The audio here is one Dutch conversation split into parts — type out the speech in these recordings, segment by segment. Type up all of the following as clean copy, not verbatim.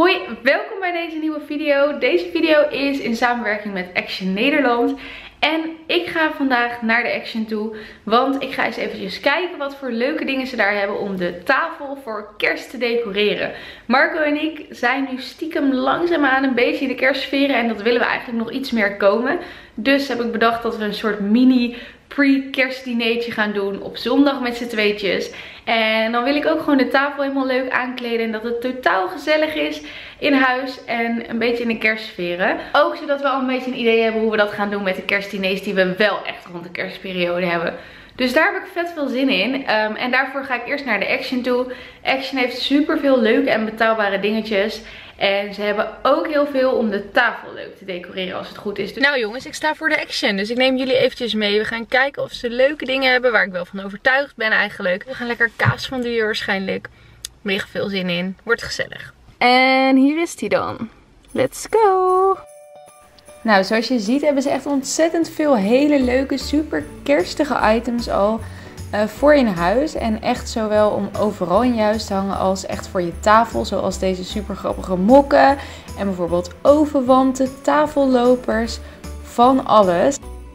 Hoi, welkom bij deze nieuwe video. Deze video is in samenwerking met Action Nederland. En ik ga vandaag naar de Action toe, want ik ga eens eventjes kijken wat voor leuke dingen ze daar hebben om de tafel voor kerst te decoreren. Marco en ik zijn nu stiekem langzaamaan een beetje in de kerstsferen en dat willen we eigenlijk nog iets meer komen. Dus heb ik bedacht dat we een soort mini pre-kerstdineetje gaan doen op zondag met z'n tweetjes. En dan wil ik ook gewoon de tafel helemaal leuk aankleden en dat het totaal gezellig is in huis en een beetje in de kerstsferen. Ook zodat we al een beetje een idee hebben hoe we dat gaan doen met de kerstdiners die we wel echt rond de kerstperiode hebben. Dus daar heb ik vet veel zin in. En daarvoor ga ik eerst naar de Action toe. Action heeft super veel leuke en betaalbare dingetjes. En ze hebben ook heel veel om de tafel leuk te decoreren als het goed is. Nou jongens, ik sta voor de Action. Dus ik neem jullie eventjes mee. We gaan kijken of ze leuke dingen hebben waar ik wel van overtuigd ben eigenlijk. We gaan lekker kaas van duur waarschijnlijk. Mega veel zin in. Wordt gezellig. En hier is die dan. Let's go! Nou, zoals je ziet hebben ze echt ontzettend veel hele leuke, super kerstige items al voor in huis. En echt zowel om overal in je huis te hangen als echt voor je tafel. Zoals deze super grappige mokken. En bijvoorbeeld ovenwanten, tafellopers, van alles.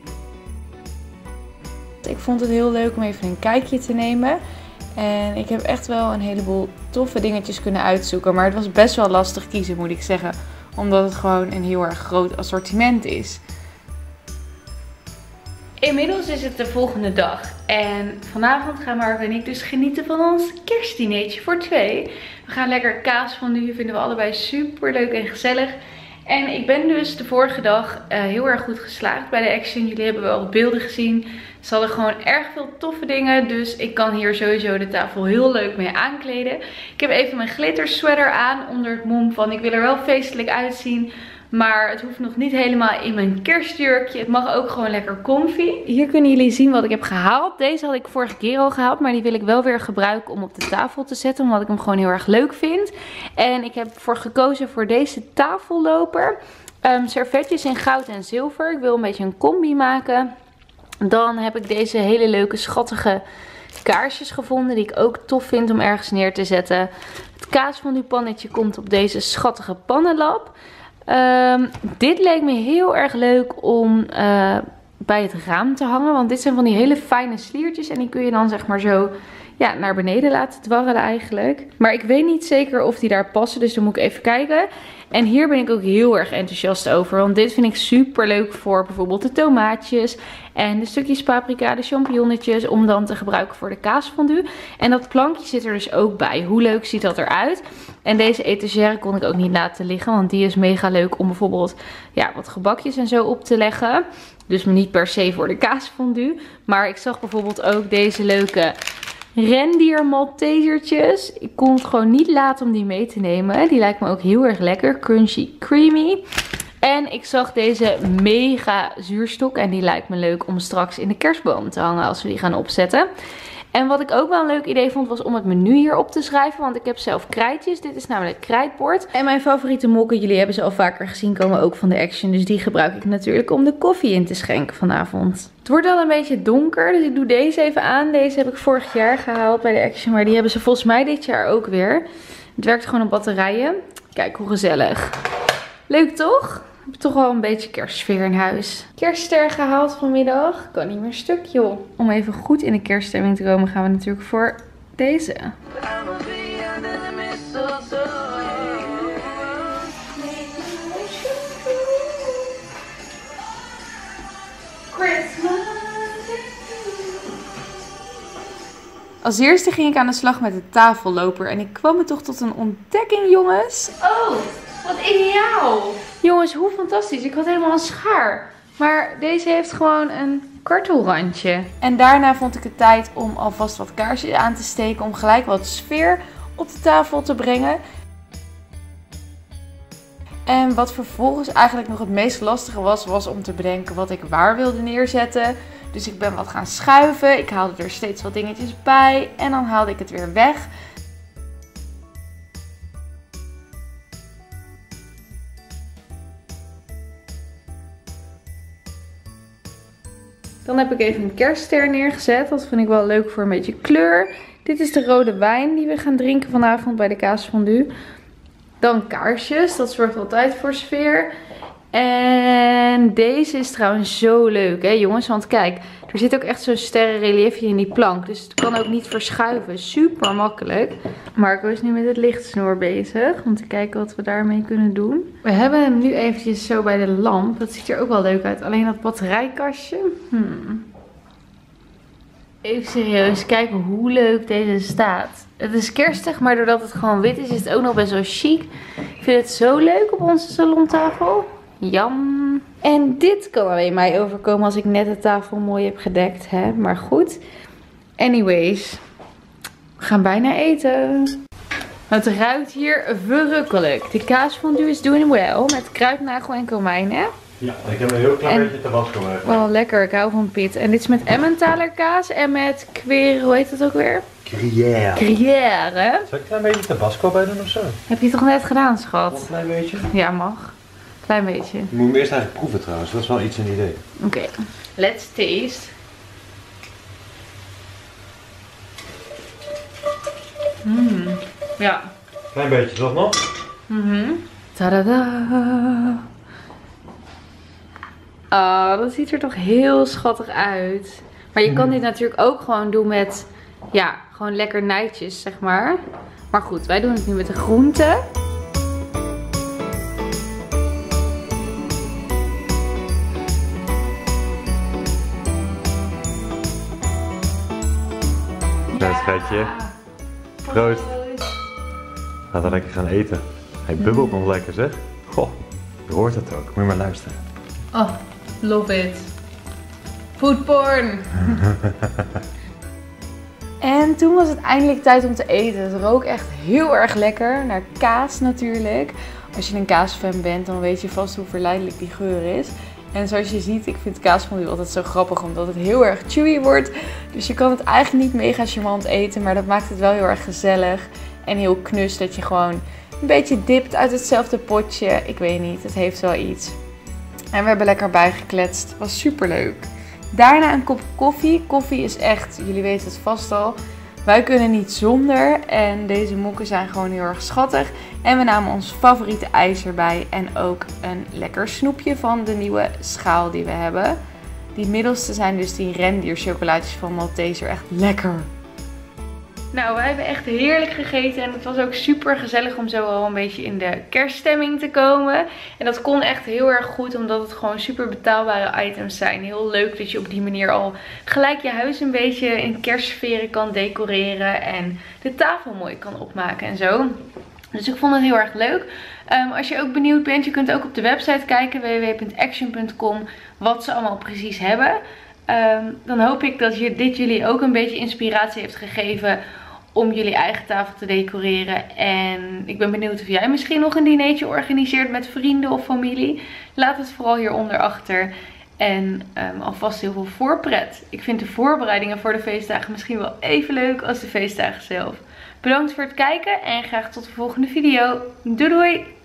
Ik vond het heel leuk om even een kijkje te nemen. En ik heb echt wel een heleboel toffe dingetjes kunnen uitzoeken. Maar het was best wel lastig kiezen, moet ik zeggen. Omdat het gewoon een heel erg groot assortiment is. Inmiddels is het de volgende dag. En vanavond gaan Marco en ik dus genieten van ons kerstdineetje voor twee. We gaan lekker kaas fondue. Vinden we allebei super leuk en gezellig. En ik ben dus de vorige dag heel erg goed geslaagd bij de Action. Jullie hebben wel beelden gezien. Ze hadden gewoon erg veel toffe dingen. Dus ik kan hier sowieso de tafel heel leuk mee aankleden. Ik heb even mijn glitter sweater aan onder het mom van ik wil er wel feestelijk uitzien. Maar het hoeft nog niet helemaal in mijn kerstjurkje. Het mag ook gewoon lekker comfy. Hier kunnen jullie zien wat ik heb gehaald. Deze had ik vorige keer al gehaald. Maar die wil ik wel weer gebruiken om op de tafel te zetten. Omdat ik hem gewoon heel erg leuk vind. En ik heb gekozen voor deze tafelloper. Servetjes in goud en zilver. Ik wil een beetje een combi maken. Dan heb ik deze hele leuke schattige kaarsjes gevonden. Die ik ook tof vind om ergens neer te zetten. Het kaasfondue pannetje komt op deze schattige pannenlap. Dit leek me heel erg leuk om bij het raam te hangen. Want dit zijn van die hele fijne sliertjes. En die kun je dan zeg maar zo naar beneden laten dwarrelen eigenlijk. Maar ik weet niet zeker of die daar passen. Dus dan moet ik even kijken. En hier ben ik ook heel erg enthousiast over. Want dit vind ik super leuk voor bijvoorbeeld de tomaatjes. En de stukjes paprika, de champignonnetjes. Om dan te gebruiken voor de kaasfondue. En dat plankje zit er dus ook bij. Hoe leuk ziet dat eruit? En deze etagère kon ik ook niet laten liggen. Want die is mega leuk om bijvoorbeeld wat gebakjes en zo op te leggen. Dus niet per se voor de kaasfondue. Maar ik zag bijvoorbeeld ook deze leuke rendier maltesertjes. Ik kon het gewoon niet laten om die mee te nemen. Die lijkt me ook heel erg lekker. Crunchy, creamy. En ik zag deze mega zuurstok. En die lijkt me leuk om straks in de kerstboom te hangen als we die gaan opzetten. En wat ik ook wel een leuk idee vond was om het menu hier op te schrijven. Want ik heb zelf krijtjes. Dit is namelijk krijtbord. En mijn favoriete mokken, jullie hebben ze al vaker gezien, komen ook van de Action. Dus die gebruik ik natuurlijk om de koffie in te schenken vanavond. Het wordt al een beetje donker, dus ik doe deze even aan. Deze heb ik vorig jaar gehaald bij de Action. Maar die hebben ze volgens mij dit jaar ook weer. Het werkt gewoon op batterijen. Kijk hoe gezellig. Leuk toch? Ik heb toch wel een beetje kerstsfeer in huis. Kerstster gehaald vanmiddag. Kan niet meer stuk joh. Om even goed in de kerststemming te komen gaan we natuurlijk voor deze. Als eerste ging ik aan de slag met de tafelloper. En ik kwam er toch tot een ontdekking jongens. Oh, wat ideaal. Jongens, hoe fantastisch. Ik had helemaal een schaar. Maar deze heeft gewoon een kartelrandje. En daarna vond ik het tijd om alvast wat kaarsjes aan te steken. Om gelijk wat sfeer op de tafel te brengen. En wat vervolgens eigenlijk nog het meest lastige was om te bedenken wat ik waar wilde neerzetten. Dus ik ben wat gaan schuiven. Ik haalde er steeds wat dingetjes bij. En dan haalde ik het weer weg. Dan heb ik even een kerstster neergezet. Dat vind ik wel leuk voor een beetje kleur. Dit is de rode wijn die we gaan drinken vanavond bij de kaasfondue. Dan kaarsjes, dat zorgt altijd voor sfeer. En deze is trouwens zo leuk, hè jongens. Want kijk, er zit ook echt zo'n sterrenreliefje in die plank. Dus het kan ook niet verschuiven. Super makkelijk. Marco is nu met het lichtsnoer bezig. Om te kijken wat we daarmee kunnen doen. We hebben hem nu eventjes zo bij de lamp. Dat ziet er ook wel leuk uit. Alleen dat batterijkastje. Even serieus kijken hoe leuk deze staat. Het is kerstig, maar doordat het gewoon wit is, is het ook nog best wel chic. Ik vind het zo leuk op onze salontafel. Jam. En dit kan alleen mij overkomen als ik net de tafel mooi heb gedekt. Hè? Maar goed. Anyways. We gaan bijna eten. Het ruikt hier verrukkelijk. De kaasfondue is doing well. Met kruidnagel en komijn, hè? Ja, ik heb een heel klein beetje tabasco bij. Wel lekker, ik hou van pit. En dit is met Emmentaler kaas en met hoe heet dat ook weer? Gruyère. Gruyère. Zal ik een klein beetje tabasco bij doen of zo? Heb je het toch net gedaan, schat? Een klein beetje? Ja, mag. Klein beetje. Je moet hem eerst eigenlijk proeven trouwens, dat is wel iets een idee. Oké, let's taste. Ja. Klein beetje, toch nog? Tadada. Oh, dat ziet er toch heel schattig uit. Maar je kan dit natuurlijk ook gewoon doen met, ja, gewoon lekker nijtjes, zeg maar. Maar goed, wij doen het nu met de groenten. Ja, schatje. Proost. Laten we lekker gaan eten. Hij bubbelt nog lekker, zeg. Goh, je hoort het ook. Moet je maar luisteren. Oh, love it. Food porn. En toen was het eindelijk tijd om te eten. Het rook echt heel erg lekker. Naar kaas natuurlijk. Als je een kaasfan bent, dan weet je vast hoe verleidelijk die geur is. En zoals je ziet, ik vind kaasfondue altijd zo grappig omdat het heel erg chewy wordt. Dus je kan het eigenlijk niet mega charmant eten, maar dat maakt het wel heel erg gezellig. En heel knus dat je gewoon een beetje dipt uit hetzelfde potje. Ik weet niet, het heeft wel iets. En we hebben lekker bijgekletst. Het was super leuk. Daarna een kop koffie. Koffie is echt, jullie weten het vast al, wij kunnen niet zonder. En deze mokken zijn gewoon heel erg schattig. En we namen ons favoriete ijs erbij. En ook een lekker snoepje van de nieuwe schaal die we hebben. Die middelste zijn dus die rendierchocolaatjes van Malteser. Echt lekker. Nou, wij hebben echt heerlijk gegeten en het was ook super gezellig om zo al een beetje in de kerststemming te komen. En dat kon echt heel erg goed omdat het gewoon super betaalbare items zijn. Heel leuk dat je op die manier al gelijk je huis een beetje in kerstsferen kan decoreren en de tafel mooi kan opmaken en zo. Dus ik vond het heel erg leuk. Als je ook benieuwd bent, je kunt ook op de website kijken, www.action.com, wat ze allemaal precies hebben. Dan hoop ik dat dit jullie ook een beetje inspiratie heeft gegeven om jullie eigen tafel te decoreren. En ik ben benieuwd of jij misschien nog een dinertje organiseert met vrienden of familie. Laat het vooral hieronder achter. En alvast heel veel voorpret. Ik vind de voorbereidingen voor de feestdagen misschien wel even leuk als de feestdagen zelf. Bedankt voor het kijken en graag tot de volgende video. Doei doei!